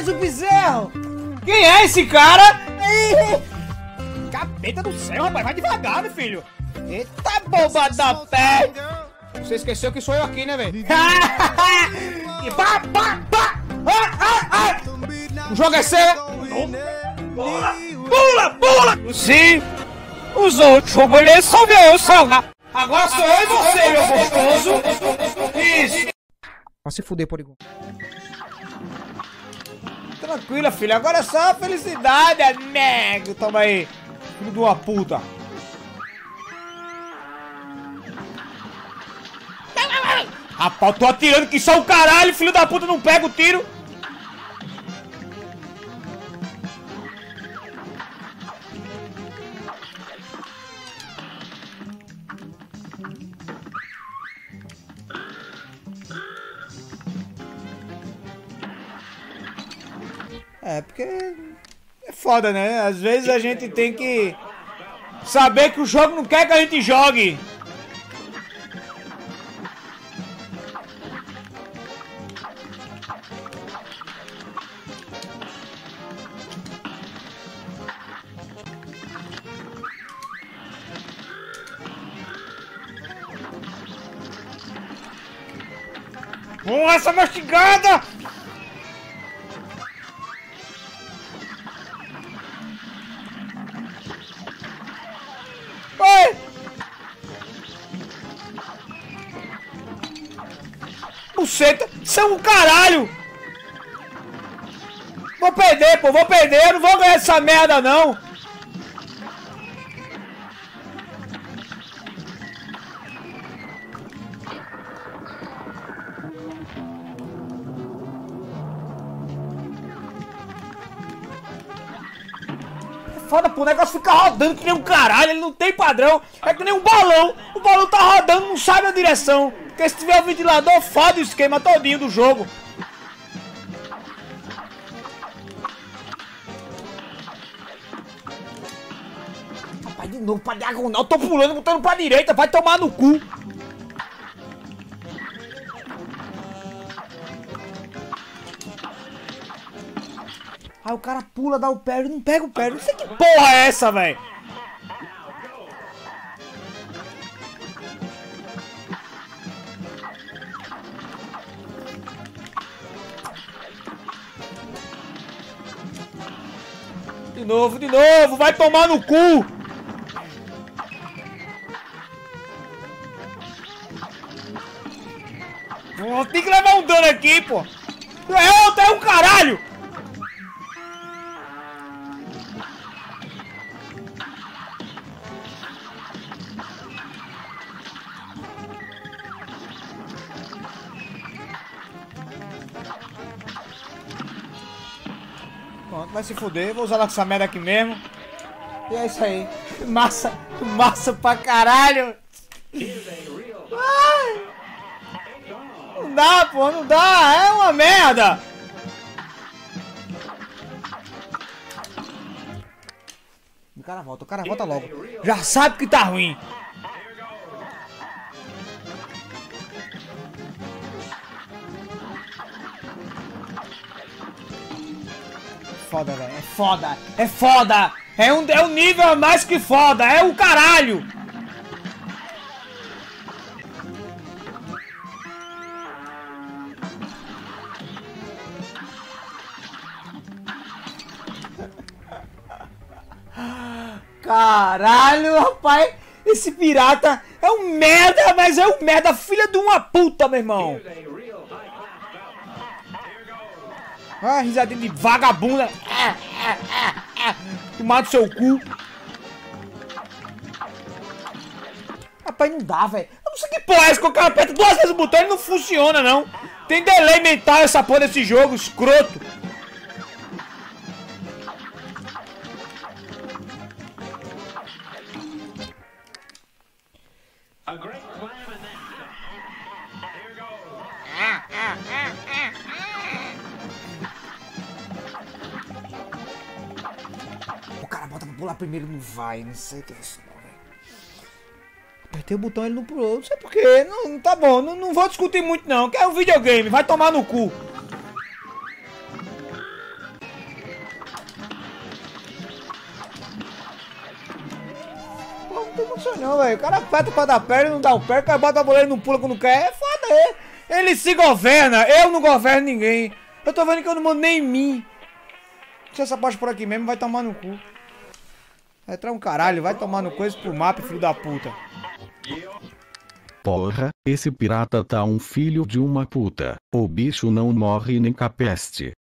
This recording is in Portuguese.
o bezerro! Quem é esse cara? Capeta do céu, rapaz, vai devagar, meu filho! Eita boba da pé! Você esqueceu que sou eu aqui, né, velho? E pá, pá, pá! O jogo é seu! Pula, pula, pula! Sim! Os outros vão poder só ver eu salvar! Agora sou eu e você, meu gostoso! Isso! Vai se fuder, Porygon. Tranquila, filho. Agora é só felicidade, amigo. Toma aí. Filho de uma puta. Rapaz, eu tô atirando que só o caralho. Filho da puta não pega o tiro. É, porque é foda, né? Às vezes a gente tem que saber que o jogo não quer que a gente jogue. Porra, essa mastigada! Buceta, são um caralho! Vou perder, pô, vou perder, eu não vou ganhar essa merda, não! É foda, pô, o negócio fica rodando que nem um caralho, ele não tem padrão, é que nem um balão, o balão tá rodando, não sabe a direção. Porque se tiver o ventilador, foda o esquema todinho do jogo. Rapaz, de novo pra diagonal. Tô pulando, botando pra direita. Vai tomar no cu. Aí o cara pula, dá o pé e não pega o pé. Não sei que porra é essa, velho. De novo, vai tomar no cu! Pô, tem que levar um dano aqui, pô! É um caralho! Pronto, vai se fuder, vou usar essa merda aqui mesmo. E é isso aí. Massa pra caralho. Ai. Não dá, pô, não dá. É uma merda. O cara volta logo. Já sabe que tá ruim. Foda, velho. É foda. É foda. É um nível a mais que foda. É o caralho. Caralho, rapaz. Esse pirata é um merda, mas é um merda filha de uma puta, meu irmão. Ah, risadinha de vagabunda. Tomar no seu cu. Rapaz, não dá, velho. Eu não sei que porra é essa que o cara aperta 2 vezes o botão e não funciona, não. Tem delay mental essa porra desse jogo, escroto. O cara bota pra pular primeiro, não vai, não sei o que é isso, não, velho. Apertei o botão, ele não pulou, não sei porquê, não tá bom, não vou discutir muito não, que é um videogame, vai tomar no cu. Não tem condição não, velho. O cara aperta pra dar perna e não dá o pé. O cara bota a boleira e não pula quando quer. É foda, é. Ele se governa. Eu não governo ninguém. Eu tô vendo que eu não mando nem em mim. Se essa parte por aqui mesmo, vai tomar no cu. Vai entrar um caralho. Vai tomar no coisa pro mapa, filho da puta. Porra, esse pirata tá um filho de uma puta. O bicho não morre nem com a peste.